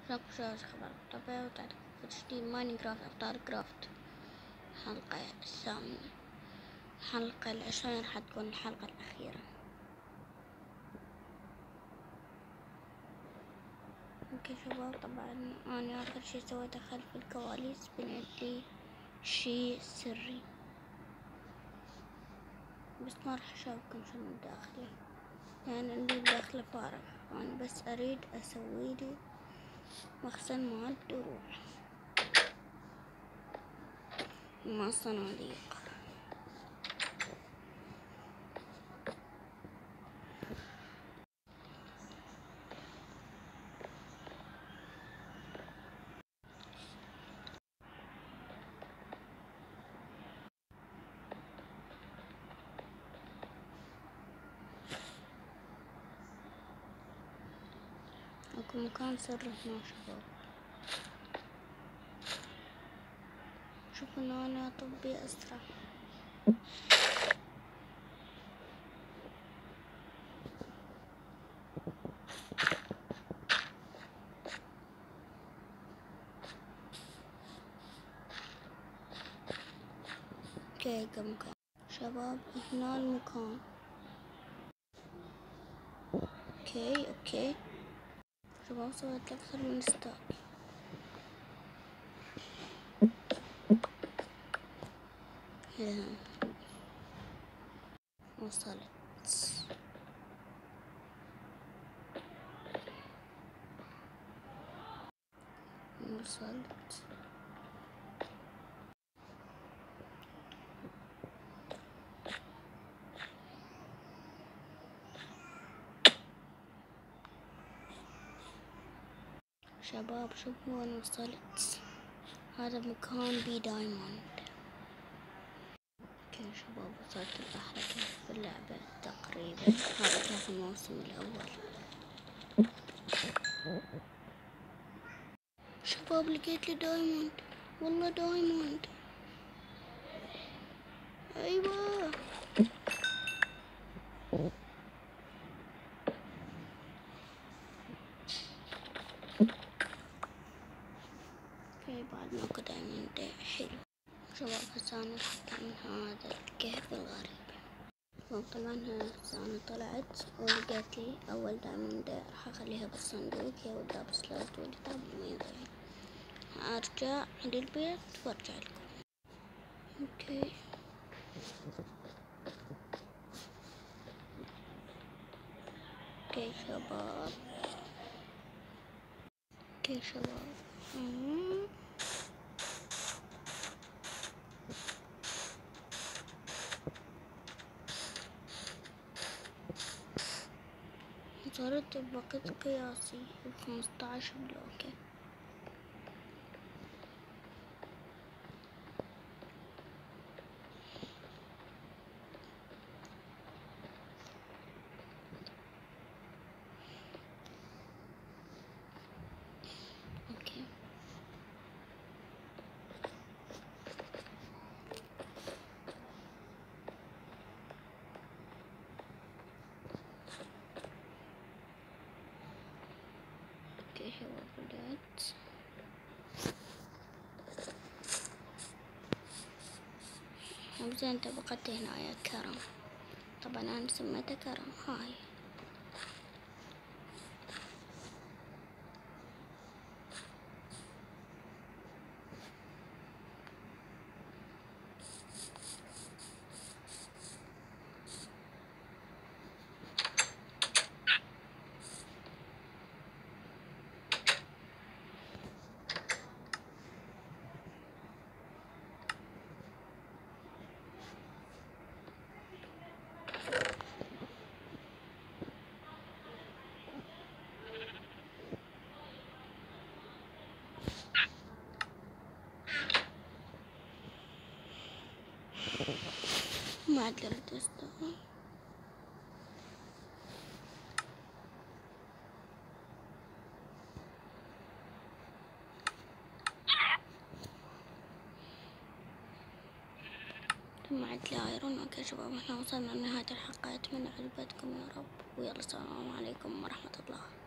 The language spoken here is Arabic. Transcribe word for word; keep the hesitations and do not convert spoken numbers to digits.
رب شاشة خبر طبيعي وتعرف تشتري ماينكرافت أفطار كرافت الحلقة الثامنة. الحلقة العشرين راح تكون الحلقة الأخيرة. اوكي شباب، طبعا أنا آخر شي سويته خلف الكواليس بنيت لي شي سري، بس ما راح أشارككم شنو داخله، يعني اللي داخله فارغ. أنا بس أريد أسوي لي مخزن مال دروع مع صناديق. اكو مكان سر هنا شباب، شوفوا ان انا طبي اسرع. اوكي كم مكان شباب، هنا المكان. اوكي اوكي شباب، سويت اكثر من ستاك. وصلت وصلت شباب، شوفوا انا وصلت. هذا مكان بي دايموند. اوكي شباب، وصلت لأحلى كهف في اللعبة تقريبا. هذا كهف الموسم الأول. شباب لقيت لي دايموند، والله دايموند. ايوه اوكي، بعد ما اكو دايموند حلو. شباب هسه انا راح من هذا الكهف الغريب. طبعا هسه انا طلعت ولقيت لي اول دايموند، راح اخليها بالصندوق هي والدابس سلايد والكتاب الميضين. ارجع للبيت وارجع لكم. اوكي اوكي شباب اوكي شباب مم. صارت بوقت قياسي بخمسطعش بلوكة. اوكي اوكي شباب، بدأت. زين طبقت هنا كرم، طبعا انا سميته كرم. هاي ما قدرت استوعب. جمعت لي ايرون. اوكي شباب، احنا وصلنا لنهاية الحلقة، اتمنى عجبتكم يا رب، ويلا السلام عليكم ورحمة الله.